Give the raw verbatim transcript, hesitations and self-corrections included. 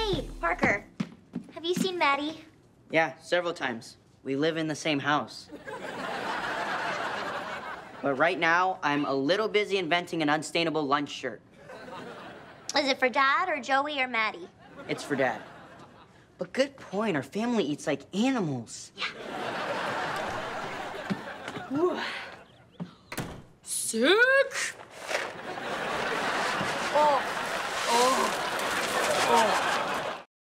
Hey, Parker. Have you seen Maddie? Yeah, several times. We live in the same house. But right now, I'm a little busy inventing an unstainable lunch shirt. Is it for Dad or Joey or Maddie? It's for Dad. But good point, our family eats like animals. Yeah. Sick